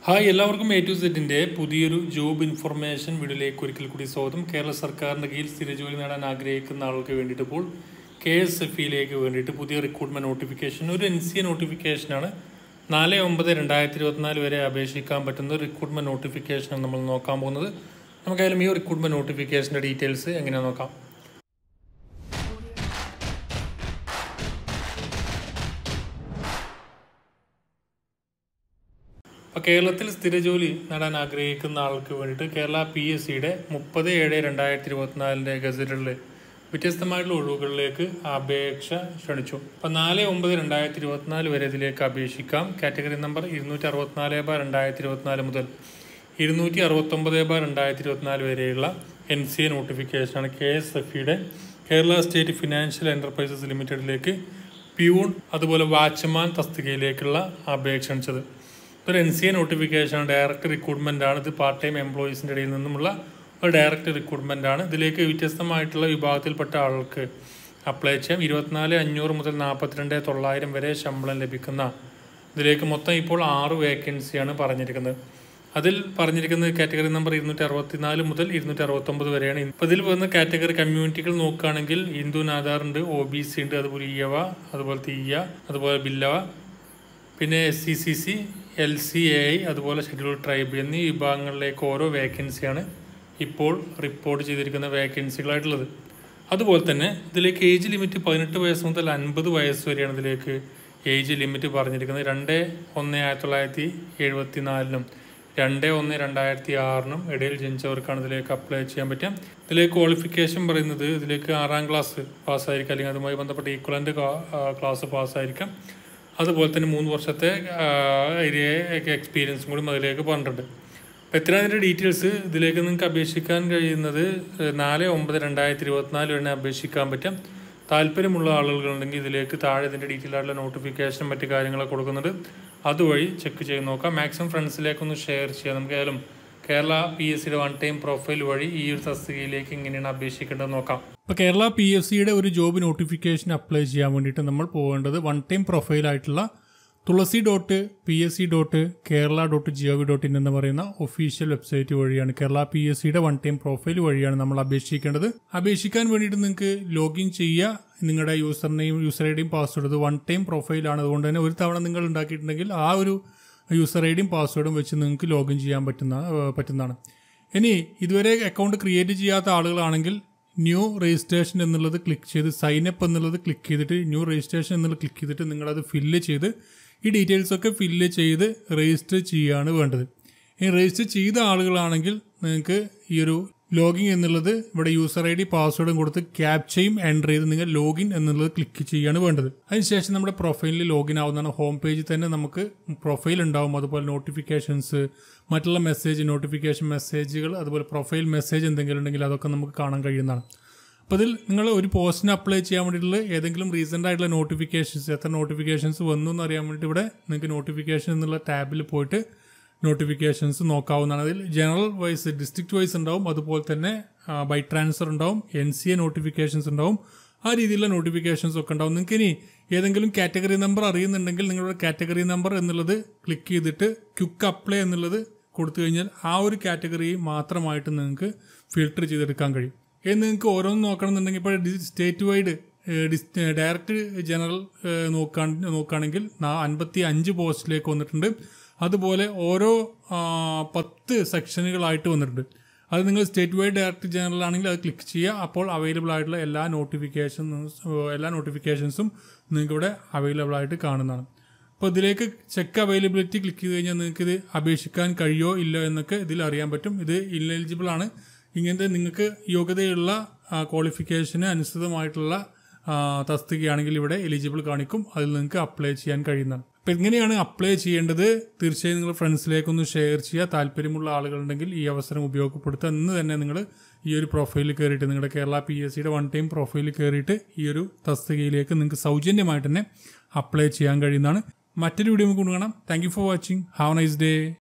Hi എല്ലാവർക്കും A to Zന്റെ പുതിയൊരു job information വീഡിയോയിലേക്ക് ഒരിക്കൽ കൂടി സ്വാഗതം. കേരള സർക്കാരിന്റെ കീഴിൽ സ്ഥിരജോലി നേടാൻ ആഗ്രഹിക്കുന്ന ആൾക്ക് വേണ്ടിയിട്ട് ഇപ്പോൾ KSFE-യിലേക്ക് വേണ്ടിയിട്ട് പുതിയ റിക്രൂട്ട്മെന്റ് നോട്ടിഫിക്കേഷൻ ഒരു NCA നോട്ടിഫിക്കേഷനാണ്. 4/9/2024 വരെ അപേക്ഷിക്കാൻ പറ്റുന്ന റിക്രൂട്ട്മെന്റ് നോട്ടിഫിക്കേഷനാണ് നമ്മൾ നോക്കാൻ പോകുന്നത്. നമുക്കായാലും ഈ റിക്രൂട്ട്മെന്റ് നോട്ടിഫിക്കേഷന്റെ ഡീറ്റെയിൽസ് എങ്ങനെ നോക്കാം. കേരളത്തിൽ സ്ഥിരജോലി നേടാൻ ആഗ്രഹിക്കുന്ന ആൾക്ക് വേണ്ടിയിട്ട് കേരള PSCയുടെ 30/7/2024 ഗസറ്റിൽ വ്യത്യസ്തമായിട്ടുള്ള ഒഴിവുകളിലേക്ക് അപേക്ഷ ക്ഷണിച്ചു. അപ്പോൾ 4/9/2024 വരെ ഇതിലേക്ക് അപേക്ഷിക്കാം. കാറ്റഗറി നമ്പർ 264/2024 മുതൽ 269/2024 വരെയുള്ള NCA നോട്ടിഫിക്കേഷനാണ് KSFE-യുടെ കേരള സ്റ്റേറ്റ് ഫിനാൻഷ്യൽ എന്റർപ്രൈസസ് ലിമിറ്റഡിലേക്ക് പ്യൂൺ അതുപോലെ വാച്ച്മാൻ തസ്തികയിലേക്കുള്ള അപേക്ഷ ക്ഷണിച്ചത്. ഒരു NCA നോട്ടിഫിക്കേഷൻ ഡയറക്റ്റ് റിക്രൂട്ട്മെന്റ് ആണ്. ഇത് പാർട്ട് ടൈം എംപ്ലോയീസിൻ്റെ ഇടയിൽ നിന്നുമുള്ള ഒരു ഡയറക്റ്റ് റിക്രൂട്ട്മെന്റ് ആണ്. ഇതിലേക്ക് വ്യത്യസ്തമായിട്ടുള്ള വിഭാഗത്തിൽപ്പെട്ട ആൾക്ക് അപ്ലൈ ചെയ്യാം. 24,500 മുതൽ 42,900 വരെ ശമ്പളം ലഭിക്കുന്ന ഇതിലേക്ക് മൊത്തം ഇപ്പോൾ 6 വേക്കൻസിയാണ് പറഞ്ഞിരിക്കുന്നത്. അതിൽ പറഞ്ഞിരിക്കുന്നത് കാറ്റഗറി നമ്പർ 264 മുതൽ 269 വരെയാണ്. ഇപ്പോൾ ഇതിൽ വന്ന കാറ്റഗറി കമ്മ്യൂണിറ്റികൾ നോക്കുകയാണെങ്കിൽ ഹിന്ദു നാദാറുണ്ട്, OBC ഉണ്ട്, അതുപോലെ ഈയവ, അതുപോലെ തീയ, അതുപോലെ ബില്ലവ, പിന്നെ SCCC, LCAI, അതുപോലെ ഷെഡ്യൂൾ ട്രൈബ് എന്നീ വിഭാഗങ്ങളിലേക്ക് ഓരോ വേക്കൻസിയാണ് ഇപ്പോൾ റിപ്പോർട്ട് ചെയ്തിരിക്കുന്ന വേക്കൻസികളായിട്ടുള്ളത്. അതുപോലെ തന്നെ ഇതിലേക്ക് ഏജ് ലിമിറ്റ് 18 വയസ്സ് മുതൽ 50 വയസ്സ് വരെയാണ് ഇതിലേക്ക് ഏജ് ലിമിറ്റ് പറഞ്ഞിരിക്കുന്നത്. 2/1/1974 2/1/2006 ഇടയിൽ ജനിച്ചവർക്കാണ് ഇതിലേക്ക് അപ്ലൈ ചെയ്യാൻ പറ്റുക. ഇതിലേക്ക് ക്വാളിഫിക്കേഷൻ പറയുന്നത് ഇതിലേക്ക് 6ാം ക്ലാസ് പാസ്സായിരിക്കും, അല്ലെങ്കിൽ അതുമായി ബന്ധപ്പെട്ട ഈക്വലൻ്റ് ക്ലാസ് പാസ്സായിരിക്കാം. അതുപോലെ തന്നെ 3 വർഷത്തെ എക്സ്പീരിയൻസും കൂടി അതിലേക്ക് പറഞ്ഞിട്ടുണ്ട്. അപ്പോൾ എത്രയാണ് അതിൻ്റെ ഡീറ്റെയിൽസ്? ഇതിലേക്ക് നിങ്ങൾക്ക് അപേക്ഷിക്കാൻ കഴിയുന്നത് 4/9/2024 വരെ അപേക്ഷിക്കാൻ പറ്റും. താല്പര്യമുള്ള ആളുകളുണ്ടെങ്കിൽ ഇതിലേക്ക് താഴെ ഇതിൻ്റെ ഡീറ്റെയിൽ ആയിട്ടുള്ള നോട്ടിഫിക്കേഷനും മറ്റു കാര്യങ്ങളൊക്കെ കൊടുക്കുന്നുണ്ട്. അതുവഴി ചെക്ക് ചെയ്ത് നോക്കാം. മാക്സിമം ഫ്രണ്ട്സിലേക്കൊന്ന് ഷെയർ ചെയ്യാം. നമുക്കായാലും കേരള PSCയുടെ 1 ടൈം പ്രൊഫൈൽ വഴി ഈ ഒരു തസ്തികയിലേക്ക് എങ്ങനെയാണ് അപേക്ഷിക്കേണ്ടത് നോക്കാം. ഇപ്പോൾ കേരള PSCയുടെ ഒരു ജോബ് നോട്ടിഫിക്കേഷൻ അപ്ലൈ ചെയ്യാൻ വേണ്ടിയിട്ട് നമ്മൾ പോകേണ്ടത് 1 ടൈം പ്രൊഫൈലായിട്ടുള്ള tulasi.psc.kerala.gov.in എന്ന് പറയുന്ന ഒഫീഷ്യൽ വെബ്സൈറ്റ് വഴിയാണ്. കേരള PSCയുടെ 1 ടൈം പ്രൊഫൈൽ വഴിയാണ് നമ്മൾ അപേക്ഷിക്കേണ്ടത്. അപേക്ഷിക്കാൻ വേണ്ടിയിട്ട് നിങ്ങൾക്ക് ലോഗിൻ ചെയ്യുക. നിങ്ങളുടെ യൂസർ ഐഡിയും പാസ്വേഡ്, ഇത് 1 ടൈം പ്രൊഫൈലാണ്. അതുകൊണ്ട് തന്നെ ഒരു തവണ നിങ്ങൾ ഉണ്ടാക്കിയിട്ടുണ്ടെങ്കിൽ ആ ഒരു യൂസർ ഐഡിയും പാസ്വേഡും വെച്ച് നിങ്ങൾക്ക് ലോഗിൻ ചെയ്യാൻ പറ്റുന്നതാണ്. ഇനി ഇതുവരെ അക്കൗണ്ട് ക്രിയേറ്റ് ചെയ്യാത്ത ആളുകളാണെങ്കിൽ ന്യൂ രജിസ്ട്രേഷൻ എന്നുള്ളത് ക്ലിക്ക് ചെയ്ത് സൈനപ്പ് എന്നുള്ളത് ക്ലിക്ക് ചെയ്തിട്ട് ന്യൂ രജിസ്ട്രേഷൻ എന്നുള്ളത് ക്ലിക്ക് ചെയ്തിട്ട് നിങ്ങളത് ഫില്ല് ചെയ്ത് ഈ ഡീറ്റെയിൽസൊക്കെ ഫില്ല് ചെയ്ത് രജിസ്റ്റർ ചെയ്യുകയാണ് വേണ്ടത്. ഈ രജിസ്റ്റർ ചെയ്ത ആളുകളാണെങ്കിൽ നിങ്ങൾക്ക് ഈ ഒരു ലോഗിൻ എന്നുള്ളത് ഇവിടെ യൂസർ ഐഡി പാസ്വേഡും കൊടുത്ത് ക്യാപ്ചയും എൻ്റർ ചെയ്ത് നിങ്ങൾ ലോഗിൻ എന്നുള്ളത് ക്ലിക്ക് ചെയ്യുകയാണ് വേണ്ടത്. അതിനുശേഷം നമ്മുടെ പ്രൊഫൈലിൽ ലോഗിൻ ആവുന്നതാണ്. ഹോം പേജിൽ തന്നെ നമുക്ക് പ്രൊഫൈൽ ഉണ്ടാവും, അതുപോലെ നോട്ടിഫിക്കേഷൻസ്, മറ്റുള്ള നോട്ടിഫിക്കേഷൻ മെസ്സേജുകൾ, അതുപോലെ പ്രൊഫൈൽ മെസ്സേജ് എന്തെങ്കിലും ഉണ്ടെങ്കിൽ അതൊക്കെ നമുക്ക് കാണാൻ കഴിയുന്നതാണ്. അപ്പോൾ ഇതിൽ നിങ്ങൾ ഒരു പോസ്റ്റിന് അപ്ലൈ ചെയ്യാൻ വേണ്ടിയിട്ടുള്ള ഏതെങ്കിലും റീസെൻ്റ് ആയിട്ടുള്ള നോട്ടിഫിക്കേഷൻസ്, എത്ര നോട്ടിഫിക്കേഷൻസ് വന്നു എന്ന് അറിയാൻ വേണ്ടിയിട്ട് ഇവിടെ നിങ്ങൾക്ക് നോട്ടിഫിക്കേഷൻ എന്നുള്ള ടാബിൽ പോയിട്ട് നോട്ടിഫിക്കേഷൻസ് നോക്കാവുന്നതാണ്. അതിൽ ജനറൽ വൈസ്, ഡിസ്ട്രിക്ട് വൈസ് ഉണ്ടാവും, അതുപോലെ തന്നെ ബൈ ട്രാൻസ്ഫർ ഉണ്ടാവും, NCA നോട്ടിഫിക്കേഷൻസ് ഉണ്ടാവും. ആ രീതിയിലുള്ള നോട്ടിഫിക്കേഷൻസ് ഒക്കെ ഉണ്ടാവും. നിങ്ങൾക്ക് ഇനി ഏതെങ്കിലും കാറ്റഗറി നമ്പർ അറിയുന്നുണ്ടെങ്കിൽ നിങ്ങളുടെ കാറ്റഗറി നമ്പർ എന്നുള്ളത് ക്ലിക്ക് ചെയ്തിട്ട് ക്വിക്ക് അപ്ലൈ എന്നുള്ളത് കൊടുത്തു കഴിഞ്ഞാൽ ആ ഒരു കാറ്റഗറി മാത്രമായിട്ട് നിങ്ങൾക്ക് ഫിൽട്ടർ ചെയ്തെടുക്കാൻ കഴിയും. ഇനി നിങ്ങൾക്ക് ഓരോന്നും നോക്കണമെന്നുണ്ടെങ്കിൽ ഇപ്പോൾ സ്റ്റേറ്റ് വൈഡ് ഡയറക്റ്റ് ജനറൽ നോക്കുകയാണെങ്കിൽ 55 പോസ്റ്റിലേക്ക് വന്നിട്ടുണ്ട്. അതുപോലെ ഓരോ 10 സെക്ഷനുകളായിട്ട് വന്നിട്ടുണ്ട്. അത് നിങ്ങൾ സ്റ്റേറ്റ് വൈഡ് ഡയറക്റ്റ് ജനറൽ ആണെങ്കിൽ അത് ക്ലിക്ക് ചെയ്യുക. അപ്പോൾ അവൈലബിൾ ആയിട്ടുള്ള എല്ലാ നോട്ടിഫിക്കേഷൻസും നിങ്ങൾക്ക് ഇവിടെ അവൈലബിൾ ആയിട്ട് കാണുന്നതാണ്. അപ്പോൾ ഇതിലേക്ക് ചെക്ക് അവൈലബിലിറ്റി ക്ലിക്ക് ചെയ്ത് കഴിഞ്ഞാൽ നിങ്ങൾക്ക് ഇത് അപേക്ഷിക്കാൻ കഴിയോ ഇല്ലോ എന്നൊക്കെ ഇതിൽ അറിയാൻ പറ്റും. ഇത് ഇൻഎലിജിബിൾ ആണ്. ഇങ്ങനത്തെ നിങ്ങൾക്ക് യോഗ്യതയുള്ള ക്വാളിഫിക്കേഷന് അനുസൃതമായിട്ടുള്ള തസ്തികയാണെങ്കിൽ ഇവിടെ എലിജിബിൾ കാണിക്കും. അതിൽ നിങ്ങൾക്ക് അപ്ലൈ ചെയ്യാൻ കഴിയുന്നതാണ്. അപ്പോൾ എങ്ങനെയാണ് അപ്ലൈ ചെയ്യേണ്ടത്? തീർച്ചയായും നിങ്ങൾ ഫ്രണ്ട്സിലേക്കൊന്ന് ഷെയർ ചെയ്യുക. താല്പര്യമുള്ള ആളുകളുണ്ടെങ്കിൽ ഈ അവസരം ഉപയോഗപ്പെടുത്തുക. ഇന്ന് തന്നെ നിങ്ങൾ ഈ ഒരു പ്രൊഫൈലിൽ കയറിയിട്ട് നിങ്ങളുടെ കേരള PSCയുടെ 1 ടൈം പ്രൊഫൈലിൽ കയറിയിട്ട് ഈ ഒരു തസ്തികയിലേക്ക് നിങ്ങൾക്ക് സൗജന്യമായിട്ട് തന്നെ അപ്ലൈ ചെയ്യാൻ കഴിയുന്നതാണ്. മറ്റൊരു വീഡിയോ നമുക്ക് കാണാം. Thank you for watching. Have a nice day.